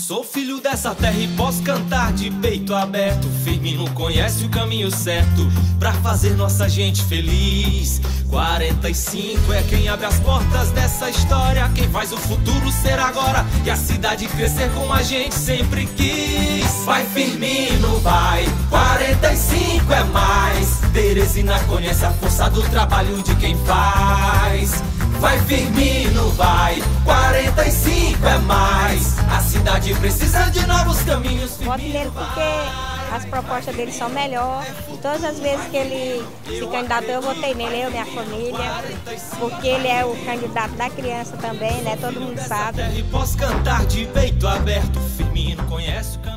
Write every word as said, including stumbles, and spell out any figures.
Sou filho dessa terra e posso cantar de peito aberto. Firmino conhece o caminho certo pra fazer nossa gente feliz. Quarenta e cinco é quem abre as portas dessa história, quem faz o futuro ser agora e a cidade crescer como a gente sempre quis. Vai Firmino, vai, quarenta e cinco é mais. Teresina conhece a força do trabalho de quem faz. Vai Firmino, vai, quarenta e cinco é mais. A cidade precisa de novos caminhos. Voto nele porque as propostas dele são melhores. Todas as vezes que ele se candidatou, eu votei nele, eu e minha família. Porque ele é o candidato da criança também, né? Todo mundo sabe. E posso cantar de peito aberto. Firmino conhece o caminho.